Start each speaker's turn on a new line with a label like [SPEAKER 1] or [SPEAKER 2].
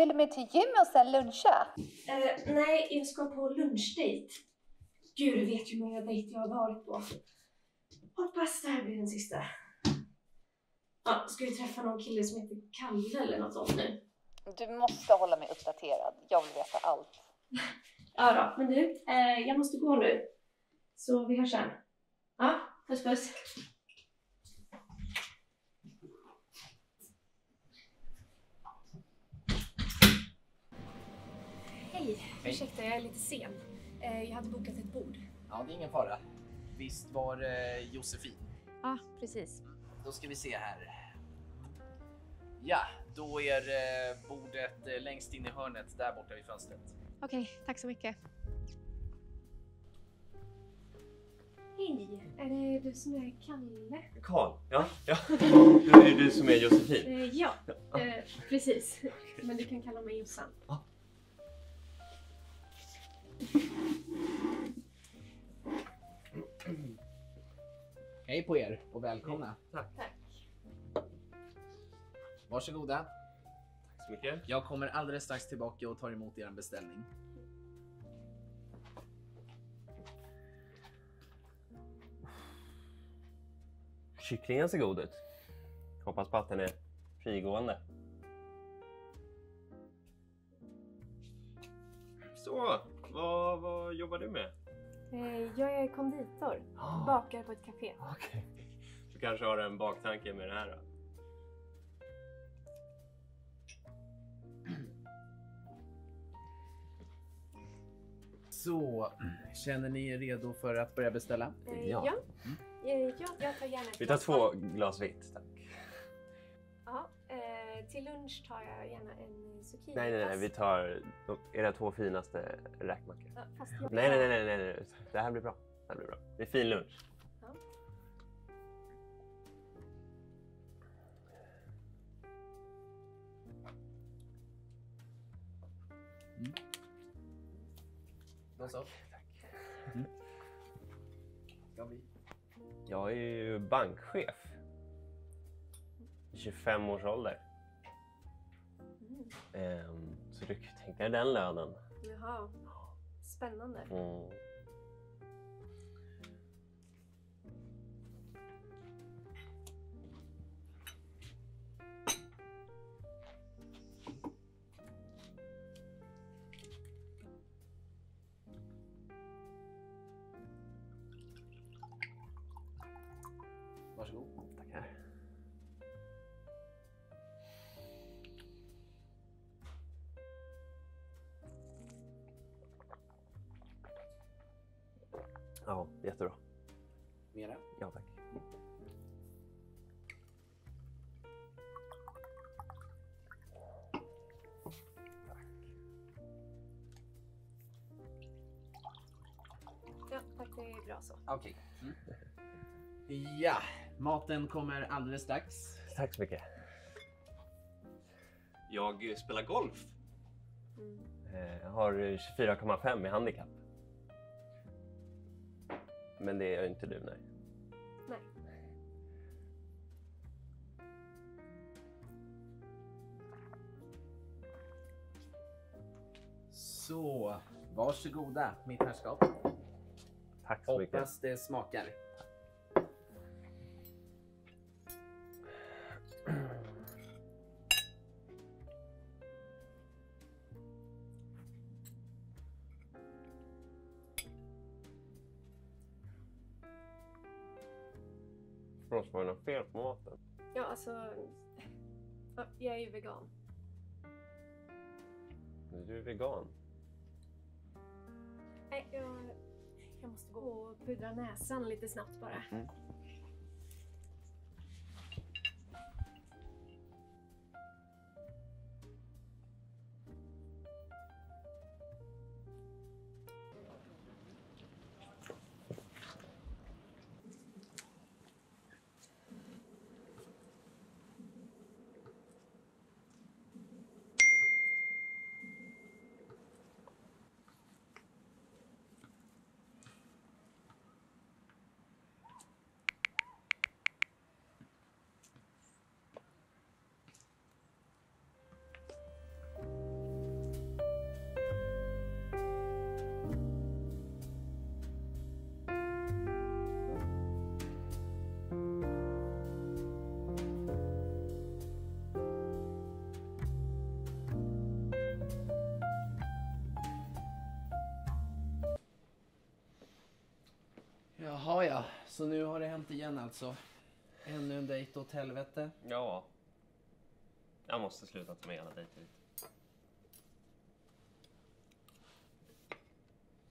[SPEAKER 1] till och med till gym och sen luncha?
[SPEAKER 2] Nej, jag ska på lunchdate. Gud, du vet ju hur många dejter jag har varit på. Hoppas det här blir den sista. Ja, ska vi träffa någon kille som heter Kalle eller något sånt nu?
[SPEAKER 1] Du måste hålla mig uppdaterad. Jag vill veta allt.
[SPEAKER 2] Ja då, men du, jag måste gå nu. Så vi hörs sen. Ja, puss. Hej, ursäkta jag är lite sen. Jag hade bokat ett bord.
[SPEAKER 3] Ja, det är ingen fara. Visst var det Josefin?
[SPEAKER 2] Ja, precis.
[SPEAKER 3] Då ska vi se här. Ja, då är bordet längst in i hörnet där borta vid fönstret.
[SPEAKER 2] Okej, tack så mycket. Hej, är det du som är Kalle?
[SPEAKER 4] Karl, ja. Det är du som är Josefin.
[SPEAKER 2] Ja, precis. Men du kan kalla mig Jossan.
[SPEAKER 4] Ja.
[SPEAKER 3] Hej på er och välkomna.
[SPEAKER 4] Tack.
[SPEAKER 3] Varsågoda.
[SPEAKER 4] Tack så mycket.
[SPEAKER 3] Jag kommer alldeles strax tillbaka och tar emot er beställning.
[SPEAKER 4] Kycklingen ser god ut. Hoppas på att den är frigående. Så, vad jobbar du med?
[SPEAKER 2] Jag är konditor. Bakar på ett café.
[SPEAKER 4] Okej. Du kanske har en baktanke med det här då?
[SPEAKER 3] Så, känner ni er redo för att börja beställa?
[SPEAKER 2] Ja. Jag tar gärna ett
[SPEAKER 4] Vi tar
[SPEAKER 2] glas
[SPEAKER 4] 2 glas vitt, tack.
[SPEAKER 2] Ja, till lunch tar jag gärna en zucchini.
[SPEAKER 4] Nej, vi tar era 2 finaste räkmackor.
[SPEAKER 2] Ja, fast jag...
[SPEAKER 4] Nej. Det här blir bra. Det är fin lunch.
[SPEAKER 2] Ja.
[SPEAKER 3] Då så.
[SPEAKER 4] Tack.
[SPEAKER 3] Ska vi?
[SPEAKER 4] Jag är ju bankchef. 25 års ålder. Så du kan tänka dig den lönen.
[SPEAKER 2] Jaha, spännande.
[SPEAKER 3] Varsågod.
[SPEAKER 4] Tackar. Ja, jättebra.
[SPEAKER 3] Mera?
[SPEAKER 4] Ja, tack.
[SPEAKER 2] Ja, tack, det är bra så.
[SPEAKER 3] Okej. Ja, maten kommer alldeles strax.
[SPEAKER 4] Tack så mycket. Jag spelar golf. Jag har 24,5 i handikapp. Men det är inte du, nej.
[SPEAKER 2] Nej.
[SPEAKER 3] Så, varsågoda mitt herrskap.
[SPEAKER 4] Tack så mycket.
[SPEAKER 3] Hoppas det smakar.
[SPEAKER 4] Måste vara något fel på maten.
[SPEAKER 2] Ja, alltså... Ja, jag är ju vegan.
[SPEAKER 4] Du är vegan.
[SPEAKER 2] Nej, jag måste gå och pudra näsan lite snabbt bara.
[SPEAKER 3] Jaha ja, så nu har det hänt igen alltså. Ännu en dejt åt helvete.
[SPEAKER 4] Ja. Jag måste sluta ta med alla dejter hit.